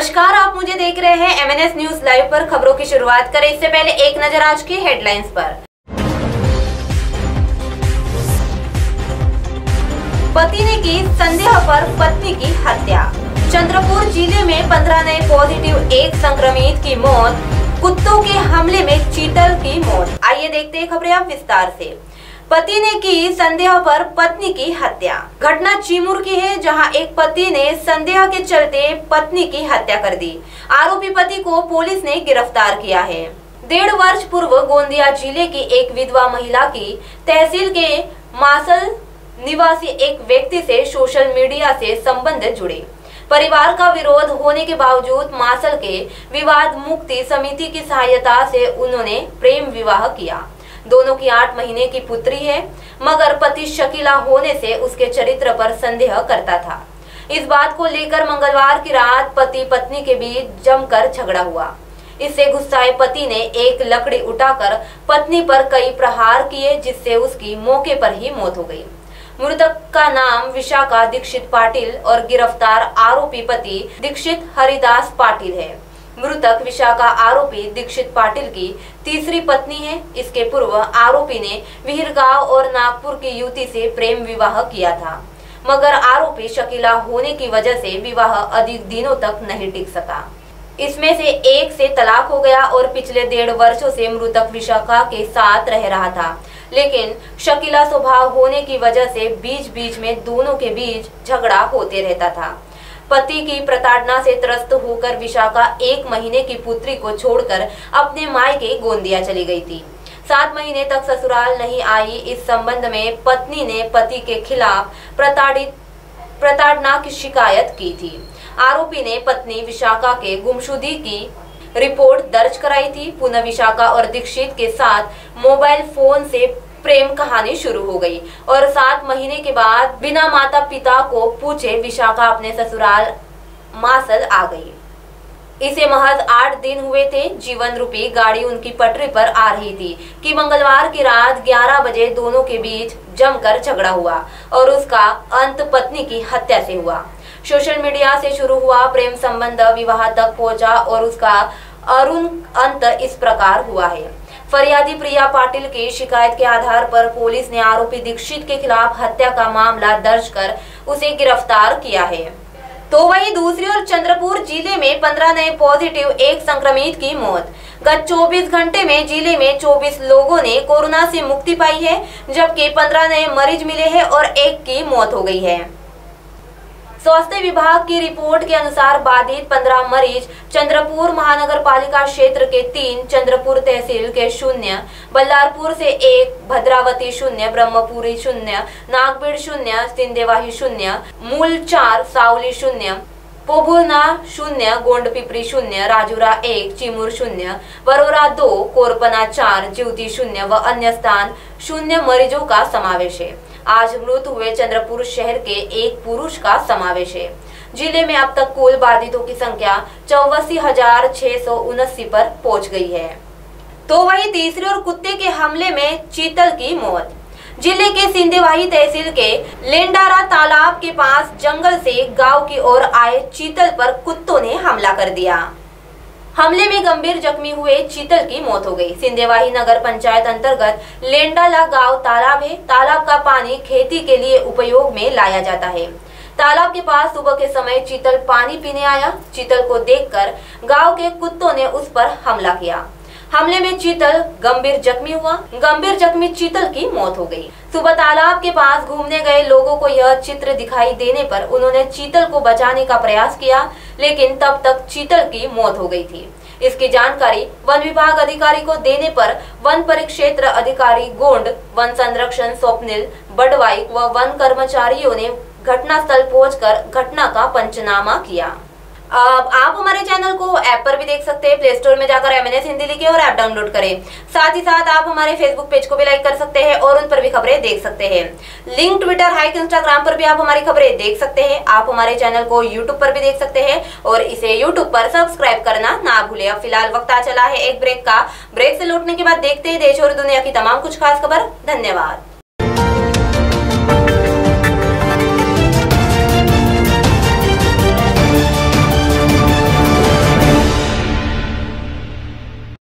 नमस्कार, आप मुझे देख रहे हैं MNS न्यूज लाइव पर। खबरों की शुरुआत करें इससे पहले एक नजर आज की हेडलाइंस पर। पति ने की संदेह पर पत्नी की हत्या। चंद्रपुर जिले में 15 नए पॉजिटिव, 1 संक्रमित की मौत। कुत्तों के हमले में चीतल की मौत। आइए देखते हैं खबरें अब विस्तार से। पति ने की संदेह पर पत्नी की हत्या। घटना चिमूर की है, जहां एक पति ने संदेह के चलते पत्नी की हत्या कर दी। आरोपी पति को पुलिस ने गिरफ्तार किया है। 1.5 वर्ष पूर्व गोंदिया जिले की एक विधवा महिला की तहसील के मासल निवासी एक व्यक्ति से सोशल मीडिया से संबंध जुड़े। परिवार का विरोध होने के बावजूद मासल के विवाद मुक्ति समिति की सहायता से उन्होंने प्रेम विवाह किया। दोनों की 8 महीने की पुत्री है, मगर पति शकीला होने से उसके चरित्र पर संदेह करता था। इस बात को लेकर मंगलवार की रात पति पत्नी के बीच जमकर झगड़ा हुआ। इससे गुस्साए पति ने एक लकड़ी उठाकर पत्नी पर कई प्रहार किए, जिससे उसकी मौके पर ही मौत हो गई। मृतक का नाम विशाखा दीक्षित पाटिल और गिरफ्तार आरोपी पति दीक्षित हरिदास पाटिल है। मृतक विशाखा आरोपी दीक्षित पाटिल की तीसरी पत्नी है। इसके पूर्व आरोपी ने विहिरगांव और नागपुर की युवती से प्रेम विवाह किया था, मगर आरोपी शकीला होने की वजह से विवाह अधिक दिनों तक नहीं टिक सका। इसमें से एक से तलाक हो गया और पिछले 1.5 वर्षों से मृतक विशाखा के साथ रह रहा था, लेकिन शकीला स्वभाव होने की वजह से बीच बीच में दोनों के बीच झगड़ा होते रहता था। पति की प्रताड़ना से त्रस्त होकर विशाखा 1 महीने की पुत्री को छोड़कर अपने मायके गोंदिया चली गई थी। 7 महीने तक ससुराल नहीं आई। इस संबंध में पत्नी ने पति के खिलाफ प्रताड़ना की शिकायत की थी। आरोपी ने पत्नी विशाखा के गुमशुदगी की रिपोर्ट दर्ज कराई थी। पुनः विशाखा और दीक्षित के साथ मोबाइल फोन से प्रेम कहानी शुरू हो गई और 7 महीने के बाद बिना माता पिता को पूछे विशाखा अपने ससुराल मासल आ गई। इसे महज 8 दिन हुए थे। जीवन रूपी गाड़ी उनकी पटरी पर आ रही थी कि मंगलवार की रात 11 बजे दोनों के बीच जमकर झगड़ा हुआ और उसका अंत पत्नी की हत्या से हुआ। सोशल मीडिया से शुरू हुआ प्रेम संबंध विवाह तक पहुंचा और उसका अरुण अंत इस प्रकार हुआ है। फरियादी प्रिया पाटिल की शिकायत के आधार पर पुलिस ने आरोपी दीक्षित के खिलाफ हत्या का मामला दर्ज कर उसे गिरफ्तार किया है। तो वहीं दूसरी ओर चंद्रपुर जिले में 15 नए पॉजिटिव, 1 संक्रमित की मौत। गत 24 घंटे में जिले में 24 लोगों ने कोरोना से मुक्ति पाई है, जबकि 15 नए मरीज मिले हैं और 1 की मौत हो गई है। स्वास्थ्य विभाग की रिपोर्ट के अनुसार बाधित 15 मरीज चंद्रपुर महानगर पालिका क्षेत्र के 3, चंद्रपुर तहसील के 0, बल्लारपुर से 1, भद्रावती 0, ब्रह्मपुरी 0, नागबीड़ 0, सिंदेवाही 0, मूल 4, सावली 0, पोभुरना 0, गोंडपिपरी 0, राजुरा 1, चिमूर 0, वरोरा 2, कोरपना 4, ज्योति 0 व अन्य स्थान 0 मरीजों का समावेश है। आज मृत हुए चंद्रपुर शहर के 1 पुरुष का समावेश है। जिले में अब तक कुल बाधितों की संख्या 84,679 पर पहुंच गई है। तो वहीं तीसरी ओर कुत्ते के हमले में चीतल की मौत। जिले के सिंदेवाही तहसील के लेंडारा तालाब के पास जंगल से गांव की ओर आए चीतल पर कुत्तों ने हमला कर दिया। हमले में गंभीर जख्मी हुए चीतल की मौत हो गई। सिंदेवाही नगर पंचायत अंतर्गत लेंडाला गांव तालाब है। तालाब का पानी खेती के लिए उपयोग में लाया जाता है। तालाब के पास सुबह के समय चीतल पानी पीने आया। चीतल को देखकर गांव के कुत्तों ने उस पर हमला किया। हमले में चीतल गंभीर जख्मी हुआ। गंभीर जख्मी चीतल की मौत हो गई। सुबह तालाब के पास घूमने गए लोगों को यह चित्र दिखाई देने पर उन्होंने चीतल को बचाने का प्रयास किया, लेकिन तब तक चीतल की मौत हो गई थी। इसकी जानकारी वन विभाग अधिकारी को देने पर वन परिक्षेत्र अधिकारी गोंड, वन संरक्षण स्वप्निल बडवाई व वन कर्मचारियों ने घटनास्थल पहुंचकर घटना का पंचनामा किया। आप हमारे चैनल को ऐप पर भी देख सकते हैं। प्ले स्टोर में जाकर MNS हिंदी लिखें और ऐप डाउनलोड करें। साथ ही साथ आप हमारे फेसबुक पेज को भी लाइक कर सकते हैं और उन पर भी खबरें देख सकते हैं। लिंक ट्विटर, हाइक, इंस्टाग्राम पर भी आप हमारी खबरें देख सकते हैं। आप हमारे चैनल को यूट्यूब पर भी देख सकते हैं और इसे यूट्यूब पर सब्सक्राइब करना ना भूलें। अब फिलहाल वक्त आ चला है एक ब्रेक का। ब्रेक से लौटने के बाद देखते हैं देश और दुनिया की तमाम कुछ खास खबर। धन्यवाद।